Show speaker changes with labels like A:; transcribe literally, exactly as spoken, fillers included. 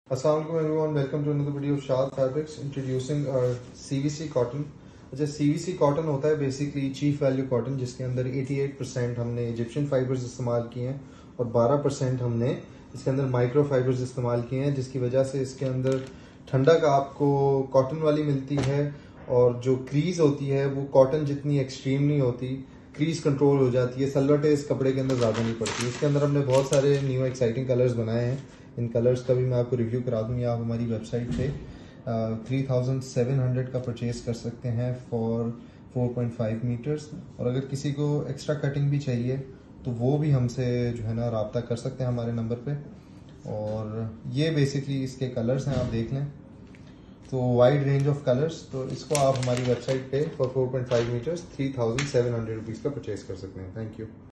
A: Assalamualaikum everyone, welcome to another video of Shad Fabrics introducing our C V C cotton। अच्छा, C V C cotton होता है basically chief value cotton, जिसके अंदर अठासी percent हमने Egyptian fibres इस्तेमाल किए हैं और बारह परसेंट हमने इसके अंदर माइक्रो फाइबर्स इस्तेमाल किए हैं, जिसकी वजह से इसके अंदर ठंडक आपको कॉटन वाली मिलती है और जो क्रीज होती है वो कॉटन जितनी एक्सट्रीम नहीं होती, क्रीज कंट्रोल हो जाती है, सलवटें इस कपड़े के अंदर ज़्यादा नहीं पड़ती। इसके अंदर हमने बहुत सारे न्यू एक्साइटिंग कलर्स बनाए हैं। इन कलर्स का भी मैं आपको रिव्यू करा दूँगी। आप हमारी वेबसाइट पे थ्री थाउजेंड सेवन हंड्रेड का परचेज़ कर सकते हैं for four point five metres. और अगर किसी को एक्स्ट्रा कटिंग भी चाहिए तो वो भी हमसे जो है ना रब्ता कर सकते हैं हमारे नंबर पे। और ये बेसिकली इसके कलर्स हैं, आप देख लें तो वाइड रेंज ऑफ कलर्स। तो इसको आप हमारी वेबसाइट पे for four point five metres three thousand seven hundred rupees का परचेज़ कर सकते हैं। Thank you.